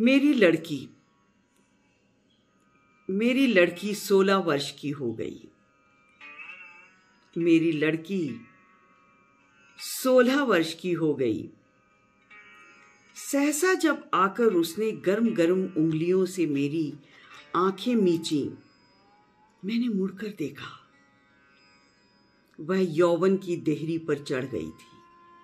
मेरी लड़की 16 वर्ष की हो गई। मेरी लड़की 16 वर्ष की हो गई। सहसा जब आकर उसने गरम गरम उंगलियों से मेरी आंखें मींची, मैंने मुड़कर देखा। वह यौवन की देहरी पर चढ़ गई थी।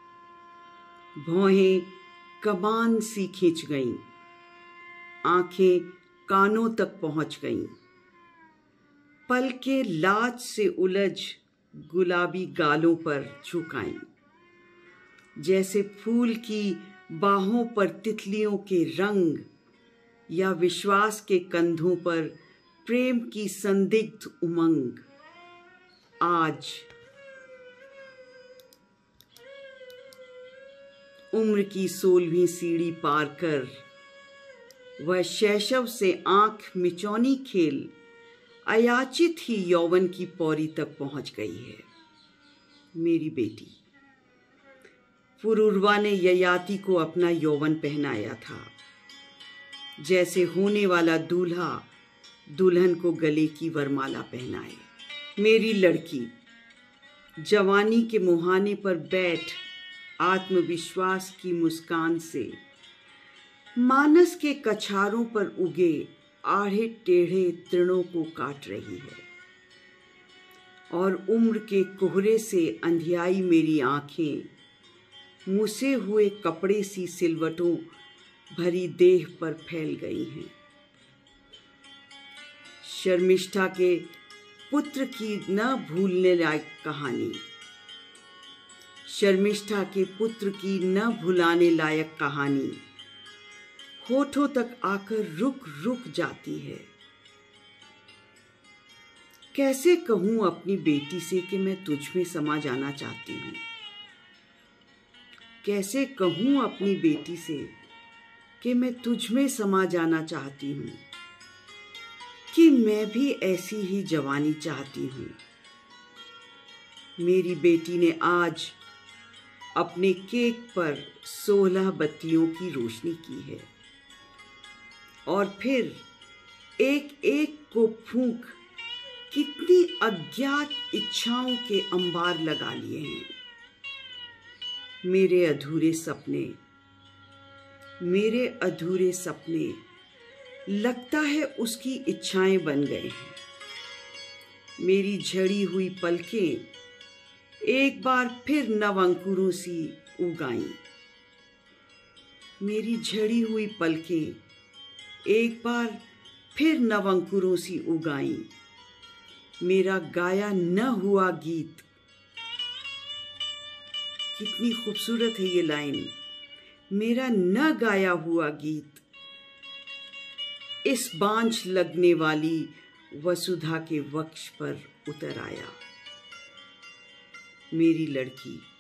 भौहें कमान सी खिंच गईं, आंखें कानों तक पहुंच गईं, पलकें लाज से उलझ गुलाबी गालों पर झुकाईं, जैसे फूल की बाहों पर तितलियों के रंग या विश्वास के कंधों पर प्रेम की संदिग्ध उमंग। आज उम्र की 16वीं सीढ़ी पार कर वह शैशव से आंख मिचौनी खेल अयाचित ही यौवन की पौड़ी तक पहुंच गई है। मेरी बेटी पुरूरवा ने ययाति को अपना यौवन पहनाया था, जैसे होने वाला दूल्हा दुल्हन को गले की वरमाला पहनाए। मेरी लड़की जवानी के मुहाने पर बैठ आत्मविश्वास की मुस्कान से मानस के कछारों पर उगे आढ़े टेढ़े तृणों को काट रही है, और उम्र के कोहरे से अंधियाई मेरी आंखें मुसे हुए कपड़े सी सिलवटों भरी देह पर फैल गई हैं। शर्मिष्ठा के पुत्र की न भूलने लायक कहानी, शर्मिष्ठा के पुत्र की न भुलाने लायक कहानी होठों तक आकर रुक रुक जाती है। कैसे कहूं अपनी बेटी से कि मैं तुझ में समा जाना चाहती हूं? कैसे कहूं अपनी बेटी से कि मैं तुझ में समा जाना चाहती हूं, कि मैं भी ऐसी ही जवानी चाहती हूं। मेरी बेटी ने आज अपने केक पर 16 बत्तियों की रोशनी की है, और फिर एक एक को फूंक कितनी अज्ञात इच्छाओं के अंबार लगा लिए हैं। मेरे अधूरे सपने लगता है उसकी इच्छाएं बन गए हैं। मेरी झड़ी हुई पलकें एक बार फिर नव अंकुरों सी उगाईं। मेरी झड़ी हुई पलकें एक बार फिर नव अंकुरों सी उगाईं। मेरा गाया न हुआ गीत, कितनी खूबसूरत है ये लाइन। मेरा न गाया हुआ गीत इस बांझ लगने वाली वसुधा के वक्ष पर उतर आया। मेरी लड़की